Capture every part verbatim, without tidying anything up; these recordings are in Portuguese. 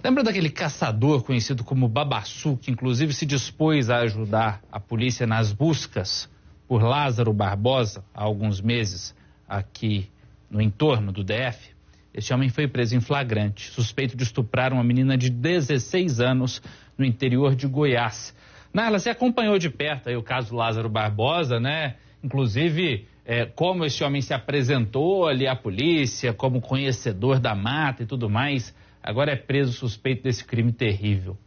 Lembra daquele caçador conhecido como Babaçu, que inclusive se dispôs a ajudar a polícia nas buscas por Lázaro Barbosa há alguns meses aqui no entorno do D F? Este homem foi preso em flagrante, suspeito de estuprar uma menina de dezesseis anos no interior de Goiás. Narla, você acompanhou de perto aí o caso Lázaro Barbosa, né? Inclusive, é, como esse homem se apresentou ali à polícia, como conhecedor da mata e tudo mais. Agora é preso suspeito desse crime terrível.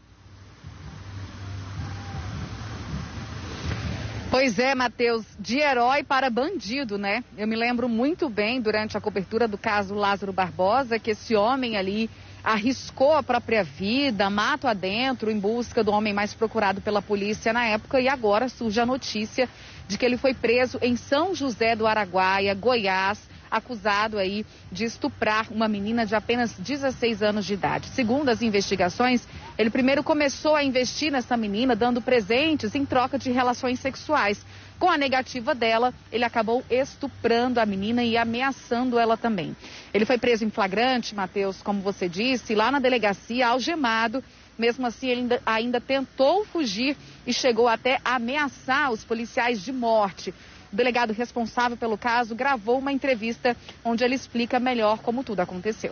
Pois é, Matheus, de herói para bandido, né? Eu me lembro muito bem, durante a cobertura do caso Lázaro Barbosa, que esse homem ali arriscou a própria vida, mato adentro, em busca do homem mais procurado pela polícia na época, e agora surge a notícia de que ele foi preso em São José do Araguaia, Goiás, acusado aí de estuprar uma menina de apenas dezesseis anos de idade. Segundo as investigações, ele primeiro começou a investir nessa menina, dando presentes em troca de relações sexuais. Com a negativa dela, ele acabou estuprando a menina e ameaçando ela também. Ele foi preso em flagrante, Matheus, como você disse, lá na delegacia, algemado. Mesmo assim, ele ainda, ainda tentou fugir e chegou até a ameaçar os policiais de morte. O delegado responsável pelo caso gravou uma entrevista onde ele explica melhor como tudo aconteceu.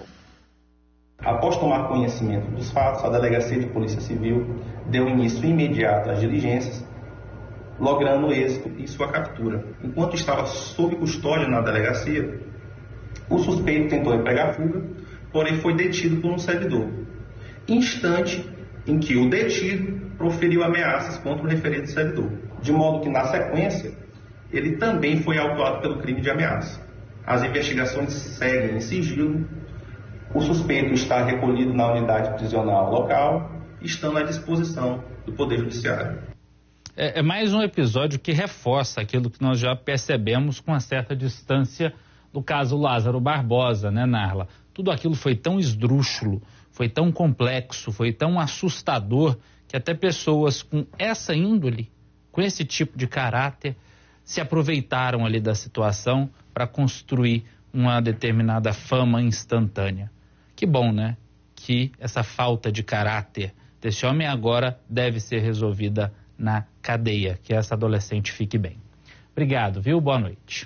Após tomar conhecimento dos fatos, a Delegacia de Polícia Civil deu início imediato às diligências, logrando êxito em sua captura. Enquanto estava sob custódia na delegacia, o suspeito tentou empregar fuga, porém foi detido por um servidor. Instante em que o detido proferiu ameaças contra o referido servidor, de modo que, na sequência, ele também foi autuado pelo crime de ameaça. As investigações seguem em sigilo. O suspeito está recolhido na unidade prisional local, estando à disposição do Poder Judiciário. É, é mais um episódio que reforça aquilo que nós já percebemos com uma certa distância do caso Lázaro Barbosa, né, Narla? Tudo aquilo foi tão esdrúxulo, foi tão complexo, foi tão assustador, que até pessoas com essa índole, com esse tipo de caráter, se aproveitaram ali da situação para construir uma determinada fama instantânea. Que bom, né? Que essa falta de caráter desse homem agora deve ser resolvida na cadeia, que essa adolescente fique bem. Obrigado, viu? Boa noite.